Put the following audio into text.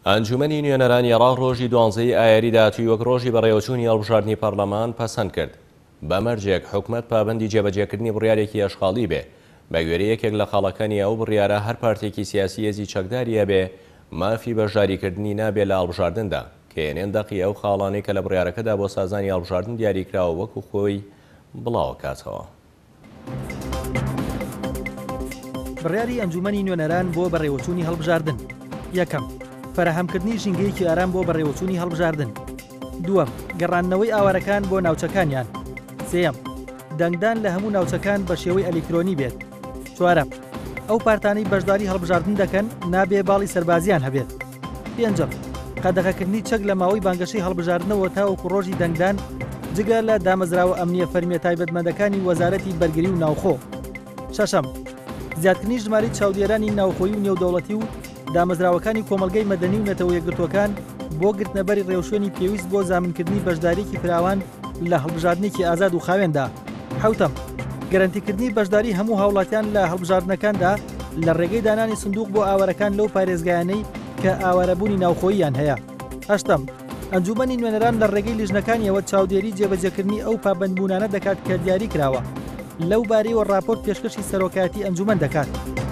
ئەنجومەنی نوێنەرانی عێراق ڕۆژی 12 ئایاری داهاتووی وەک ڕۆژی بەڕێوەچوونی هەڵبژاردننی پەرلەمان پەسەند کرد. بەمەرجێک حکوومەت پابەندی جێبەجێکردنی بڕیارێکی ئەشغاڵی بێ بە گوێرە یەکێک لە خاڵەکانی ئەو بڕیارە هەر پارتێکی سیاسی هێزی چەکداریە بێ مافی بەشداریکردنی نابێت لە هەڵبژاردندا کە هێنێن دەقی ئەو خاڵانەی کە لە بڕیارەکەدا بۆ سازانی هەڵبژاردن دیاریکراوە وەکو خۆی بڵاو کاتەوە. بڕیاری ئەنجومەنی نوێنەران بۆ بەڕێوەچوونی هەڵبژاردن. یەکەم، فەرەهەمکردنی ژینگەیەکی ئارام بۆ بەڕێوەچوونی هەڵبژاردن. دووەم، گەڕاندنەوەی ئاوارەکان بۆ ناوچەکانیان. سێەم، دەنگدان لە هەموو ناوچەکان بە شێوەی ئەلیکترۆنی بێت. چوارەم، ئەو پارتانەی بەشداری هەڵبژاردن دەکەن نابێ باڵی سەربازیان هەبێت. پێنجەم، قەدەغەکردنی چەک لە ماوەی بانگەشەی هەڵبژاردنەوە تاوەکو ڕۆژی دەنگدان جگە لە دامەزراوە ئەمنیە فەرمیە تایبەتمەندەکانی وەزارەتی بەرگری و ناوخۆ. شەشەم، زیادکردنی ژمارەی چاودێرانی ناوخۆیی و نێودەوڵەتی و دامەزراوەکانی کۆمەلگەی مەدەنی و نەتەوە یەکگرتوەکان بۆ گرتنەبەری ڕێوشوێنی پێویست بۆ زامنکردنی بەشداریکی فراوان لە هەڵبژاردنێکی ئازاد و خاوێندا. حوتەم، گەرانتیکردنی بەشداری هەموو هاوڵاتیان لە هەڵبژاردنەکاندا لە ڕێگەی دانانی سندوق بۆ ئاوارەکان لەو پارێزگایانەی کە ئاوارەبوونی ناوخۆییان هەیە. هەشتەم، ئەنجومەنی نوێنەران لە ڕێگەی لیژنەکانیەوە چاودێری جێبەجێکردنی ئەو پابەندبوونانە دەکات کە دیاری کراوە لەو بارەیەوە راپۆرت پێشکەشی سەرۆکایەتی ئەنجومەن دەکات.